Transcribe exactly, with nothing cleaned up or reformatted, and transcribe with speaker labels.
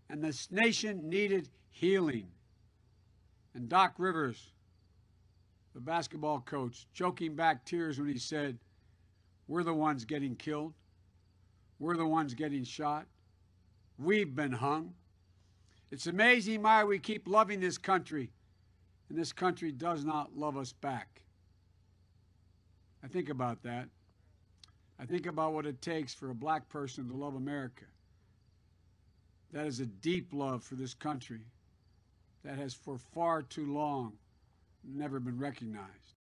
Speaker 1: and this nation needed healing. And Doc Rivers, the basketball coach, choking back tears when he said, we're the ones getting killed. We're the ones getting shot. We've been hung. It's amazing why we keep loving this country, and this country does not love us back. I think about that. I think about what it takes for a black person to love America. That is a deep love for this country that has for far too long never been recognized.